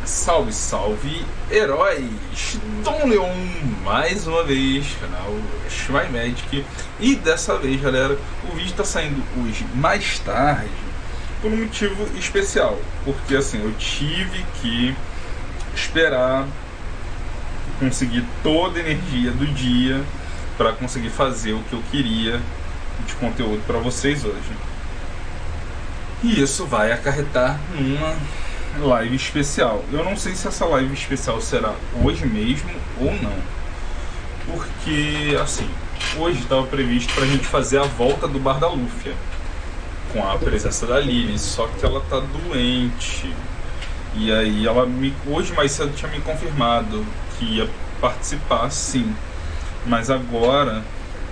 Salve, salve, heróis! Dom Leon mais uma vez, canal Shrine Magic. E dessa vez, galera, o vídeo está saindo hoje mais tarde por um motivo especial. Porque assim, eu tive que esperar conseguir toda a energia do dia para conseguir fazer o que eu queria de conteúdo para vocês hoje. E isso vai acarretar numa live especial. Eu não sei se essa live especial será hoje mesmo ou não, porque assim, hoje estava previsto para a gente fazer a volta do Bar da Lúfia com a presença da Lily, só que ela tá doente. E aí ela hoje mais cedo tinha me confirmado que ia participar, sim, mas agora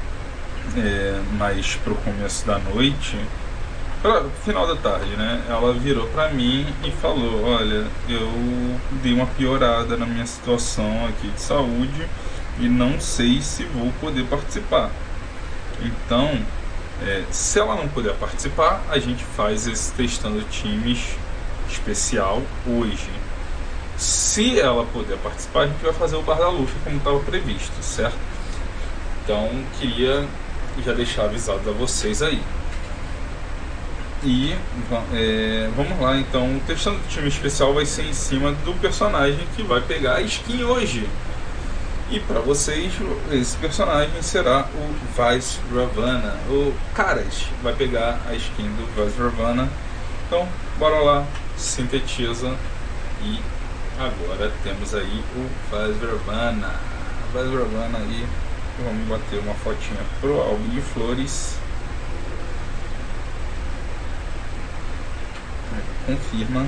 mais pro começo da noite, final da tarde, né? Ela virou pra mim e falou: olha, eu dei uma piorada na minha situação aqui de saúde e não sei se vou poder participar. Então, se ela não puder participar, a gente faz esse testando times especial hoje. Se ela puder participar, a gente vai fazer o Bar da Lúfia como estava previsto, certo? Então, queria já deixar avisado a vocês aí. E vamos lá, então o testando do time especial vai ser em cima do personagem que vai pegar a skin hoje. E para vocês, esse personagem será o Vice Ravana. O Caras vai pegar a skin do Vice Ravana. Então, bora lá, sintetiza. E agora temos aí o Vice Ravana. Vice Ravana aí, vamos bater uma fotinha pro álbum de flores. Confirma.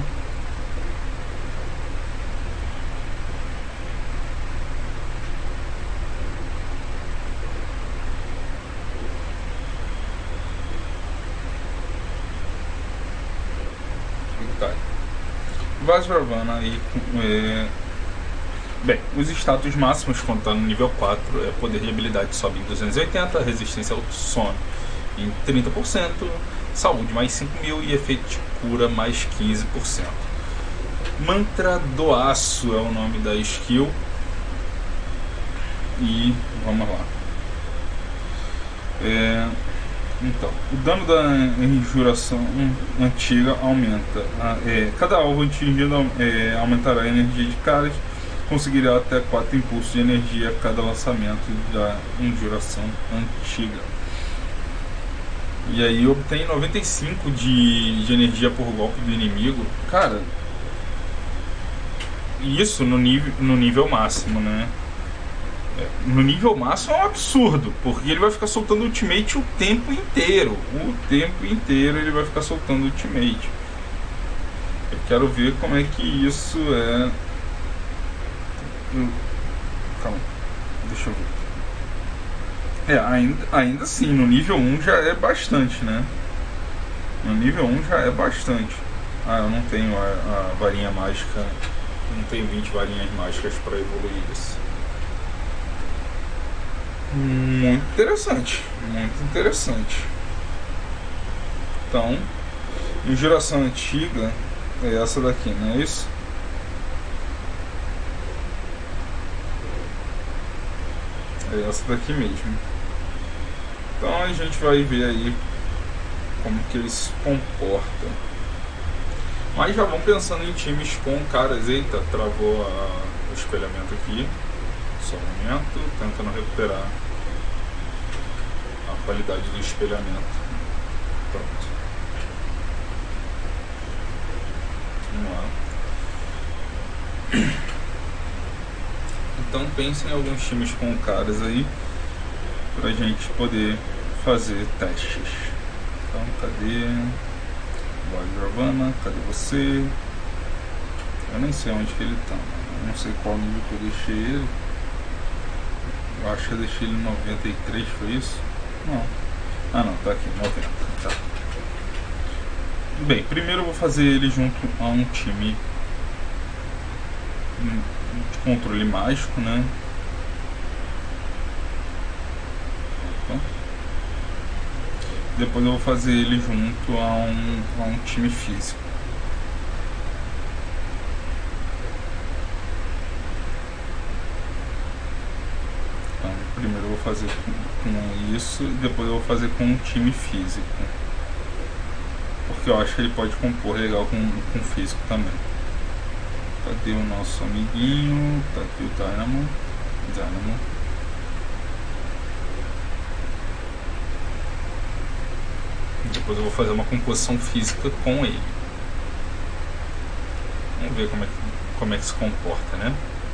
Tá. Vice Ravana aí. Bem, os status máximos quando tá no nível 4 é poder de habilidade sobe em 280, resistência ao sono em 30%, saúde mais 5.000 e efeito de cura mais 15%. Mantra do Aço é o nome da skill. E vamos lá. Então, o dano da enjuração antiga aumenta. Cada alvo atingido aumentará a energia de caras. Conseguirá até 4 impulsos de energia a cada lançamento da enjuração antiga. E aí obtém 95 de energia por golpe do inimigo. Cara, isso no nível máximo, né? No nível máximo é um absurdo, porque ele vai ficar soltando ultimate o tempo inteiro. O tempo inteiro ele vai ficar soltando ultimate. Eu quero ver como é que isso é. Calma, deixa eu ver. Ainda assim, no nível 1 já é bastante, né? No nível 1 já é bastante. Eu não tenho a varinha mágica. Não tenho 20 varinhas mágicas para evoluir isso. Muito interessante. Muito interessante. Então, em geração antiga é essa daqui, não é isso? É essa daqui mesmo. Então a gente vai ver aí como que ele se comporta. Mas já vão pensando em times com caras. Eita, travou o espelhamento aqui. Só um momento, tentando recuperar a qualidade do espelhamento. Pronto. Vamos lá. Então pensem em alguns times com caras aí pra gente poder fazer testes. Então cadê Vice Ravana? Cadê você? Eu nem sei onde que ele tá, eu não sei qual nível que eu deixei ele. Eu acho que eu deixei ele em 93, foi isso? Não. Não, tá aqui, 90. Tá. Bem, primeiro eu vou fazer ele junto a um time de controle mágico, né? Opa. Depois eu vou fazer ele junto a um time físico. fazer com isso e depois eu vou fazer com um time físico. Porque eu acho que ele pode compor legal com físico também. Cadê o nosso amiguinho? Tá aqui o Dynamo. Depois eu vou fazer uma composição física com ele. Vamos ver como é que se comporta, né?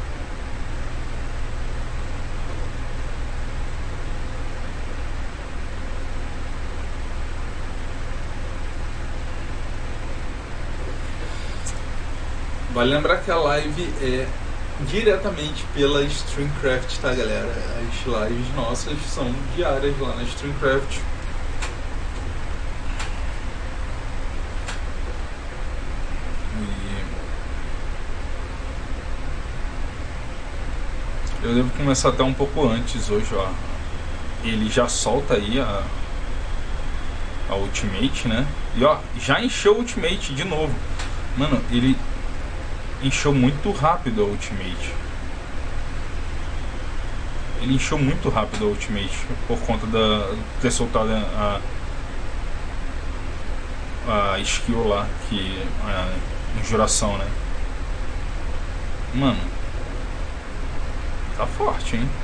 Vale lembrar que a live é diretamente pela Streamcraft, tá, galera? As lives nossas são diárias lá na Streamcraft. Eu devo começar até um pouco antes hoje, ó. Ele já solta aí a Ultimate, né? E ó, já encheu o Ultimate de novo. Mano, ele encheu muito rápido a Ultimate. Ele encheu muito rápido a Ultimate por conta de ter soltado a skill lá, que a injuração, né? Mano, tá forte, hein?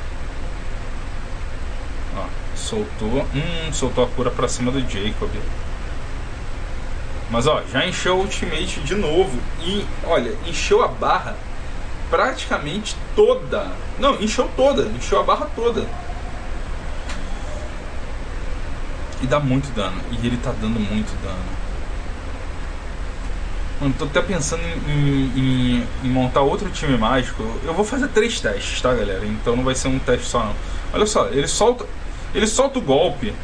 Ó, soltou a cura pra cima do Jacob. Mas ó, já encheu o Ultimate de novo. E olha, encheu a barra praticamente toda. Não, encheu a barra toda. E dá muito dano. E ele tá dando muito dano. Mano, tô até pensando em montar outro time mágico. Eu vou fazer 3 testes, tá, galera? Então não vai ser um teste só, não. Olha só, ele solta o golpe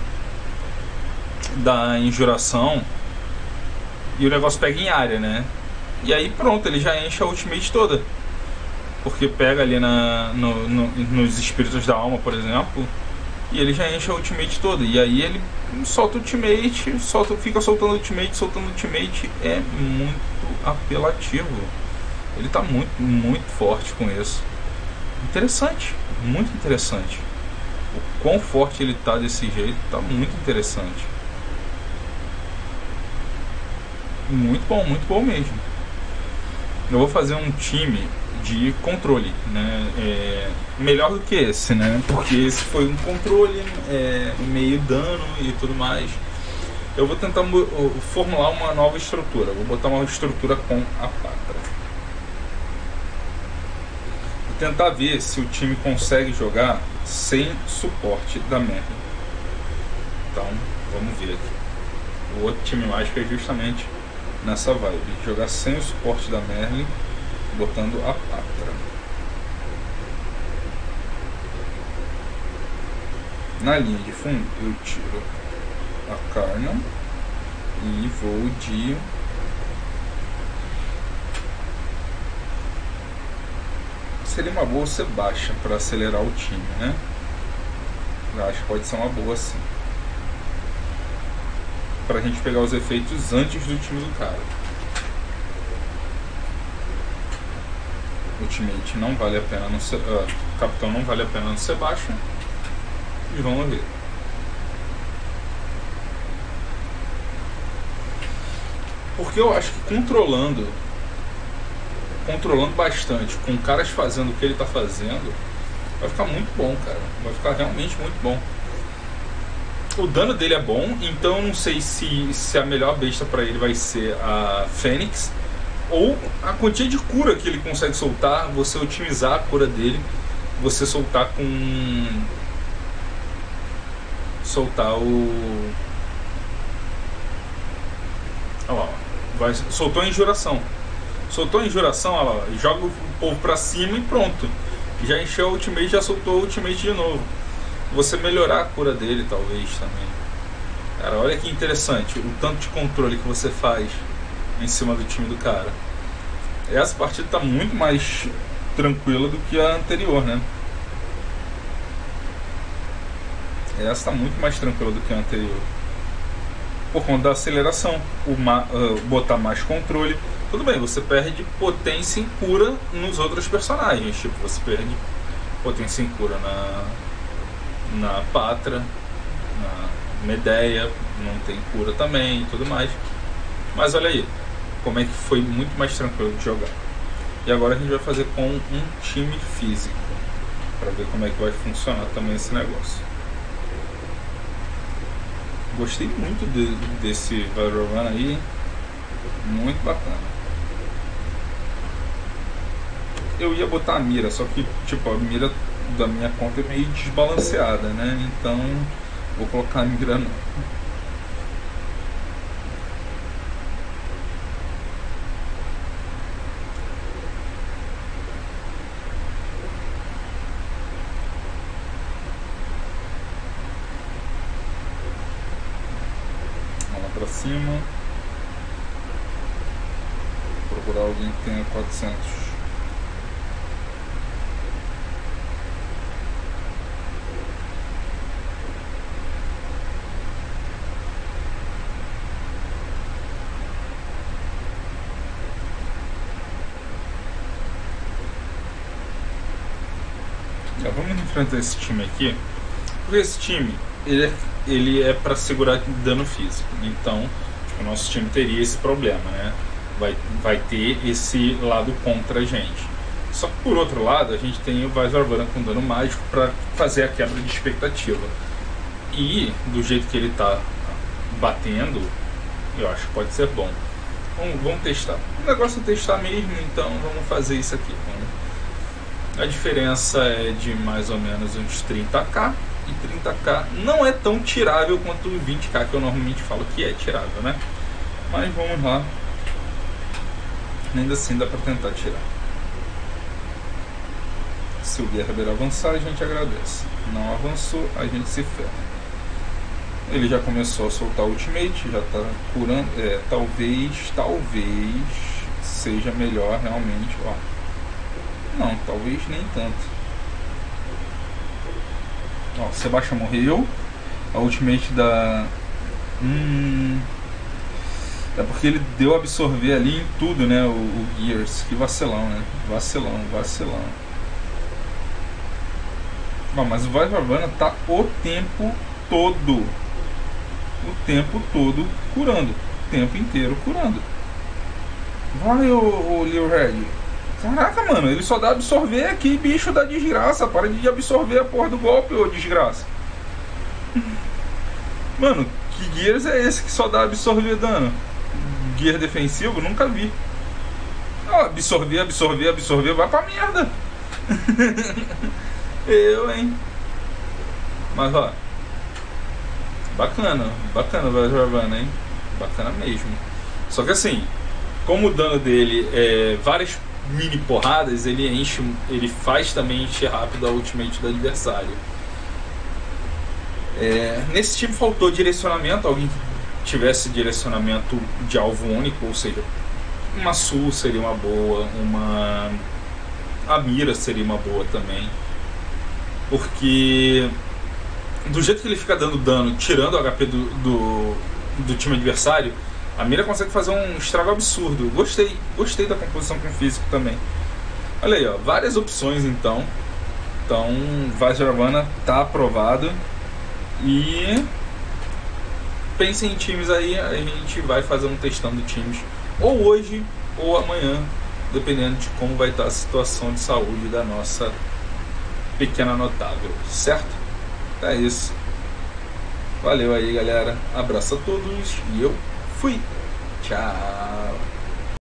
da injuração e o negócio pega em área, né? E aí pronto, ele já enche a ultimate toda. Porque pega ali nos espíritos da alma, por exemplo, e ele já enche a ultimate toda. E aí ele solta o ultimate, fica soltando ultimate. É muito apelativo. Ele tá muito, muito forte com isso. Interessante, muito interessante. O quão forte ele tá desse jeito, tá muito interessante. Muito bom mesmo. Eu vou fazer um time de controle, né? Melhor do que esse, né? Porque esse foi um controle, meio dano e tudo mais. Eu vou tentar formular uma nova estrutura. Vou botar uma estrutura com a Patra. Vou tentar ver se o time consegue jogar sem suporte da Merlin. Então, vamos ver aqui. O outro time mágico é justamente nessa vibe, jogar sem o suporte da Merlin, botando a Patra. Na linha de fundo eu tiro a Karna e vou de seria uma boa ser baixa para acelerar o time, né? Eu acho que pode ser uma boa sim, pra gente pegar os efeitos antes do time do cara. Ultimate não vale a pena não ser, capitão não vale a pena não ser baixo. E vamos ver. Porque eu acho que controlando bastante, com caras fazendo o que ele tá fazendo, vai ficar muito bom, cara. Vai ficar realmente muito bom. O dano dele é bom, então eu não sei se a melhor besta pra ele vai ser a Fênix ou a quantia de cura que ele consegue soltar, você otimizar a cura dele, você soltar o... Olha lá, soltou a injuração. Olha lá, joga o povo pra cima e pronto. Já encheu o ultimate, já soltou o ultimate de novo. Você melhorar a cura dele, talvez, também. Cara, olha que interessante o tanto de controle que você faz em cima do time do cara. Essa partida tá muito mais tranquila do que a anterior, né? Essa tá muito mais tranquila do que a anterior, por conta da aceleração, botar mais controle. Tudo bem, você perde potência em cura nos outros personagens. Tipo, você perde potência em cura na Patra, na Medeia, não tem cura também e tudo mais. Mas olha aí, como é que foi muito mais tranquilo de jogar. E agora a gente vai fazer com um time físico, para ver como é que vai funcionar também esse negócio. Gostei muito desse Valorant aí, hein? Muito bacana. Eu ia botar a mira, só que tipo, a mira da minha conta é meio desbalanceada, né? Então vou colocar a mira não. Vamos lá pra cima. Vou procurar alguém que tenha 400. Já vamos enfrentar esse time aqui, porque esse time ele é para segurar dano físico, então o nosso time teria esse problema, né? Vai ter esse lado contra a gente. Só que por outro lado, a gente tem o Vaisarvana com dano mágico para fazer a quebra de expectativa. E do jeito que ele tá batendo, eu acho que pode ser bom. Vamos testar. O negócio é testar mesmo, então vamos fazer isso aqui. A diferença é de mais ou menos uns 30k. E 30k não é tão tirável quanto o 20k que eu normalmente falo que é tirável, né? Mas vamos lá. Ainda assim dá pra tentar tirar. Se o Gerber avançar, a gente agradece. Não avançou, a gente se ferra. Ele já começou a soltar o ultimate, já tá curando. Talvez seja melhor realmente, ó. Não, talvez nem tanto. Ó, Sebastião morreu. A ultimate da... É porque ele deu absorver ali em tudo, né? O Gears. Que vacilão, né? Vacilão. Bom, mas o Vaisarvana tá o tempo todo curando. O tempo inteiro curando. Vai, o Lil Red. Caraca, mano, ele só dá absorver aqui, bicho da desgraça. Para de absorver a porra do golpe, ô desgraça. Mano, que Gears é esse que só dá absorver dano? Gear defensivo? Nunca vi. Ó, absorver, vai pra merda. Hein? Mas ó, bacana o Vaisarvana, hein? Bacana mesmo. Só que assim, como o dano dele é várias mini porradas, ele faz também encher rápido a ultimate do adversário. Nesse time faltou direcionamento, alguém que tivesse direcionamento de alvo único, ou seja, uma Sul seria uma boa, a mira seria uma boa também, porque do jeito que ele fica dando dano, tirando o HP do time adversário, a mira consegue fazer um estrago absurdo. Gostei da composição com físico também. Olha aí, ó, várias opções então. Então, Vaisarvana tá aprovado. E pensem em times aí, a gente vai fazer um testão de times ou hoje ou amanhã, dependendo de como vai estar a situação de saúde da nossa pequena notável, certo? É isso. Valeu aí, galera. Abraço a todos e eu fui. Tchau.